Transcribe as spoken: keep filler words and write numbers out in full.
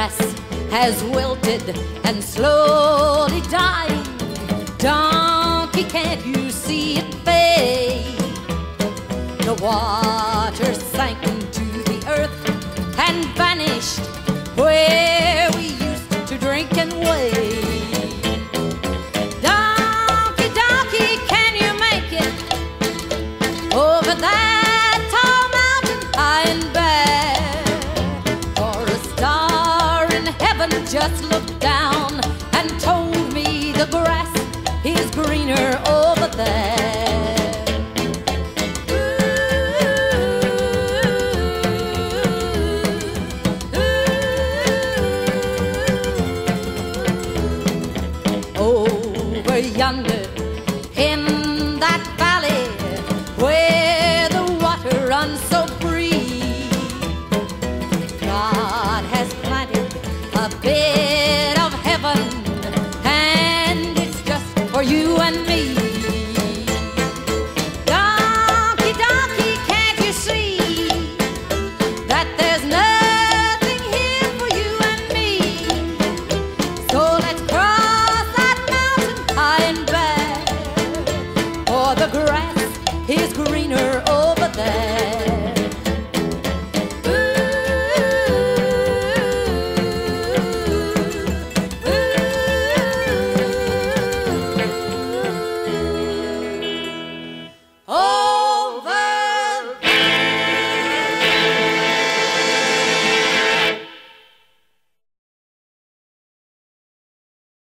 grass has wilted and slowly died. Donkey, can't you see it fade? The water sank into the earth and vanished where we used to drink and wade. Donkey, donkey, can you make it over that tall mountain high and bare? For a star in heaven just looked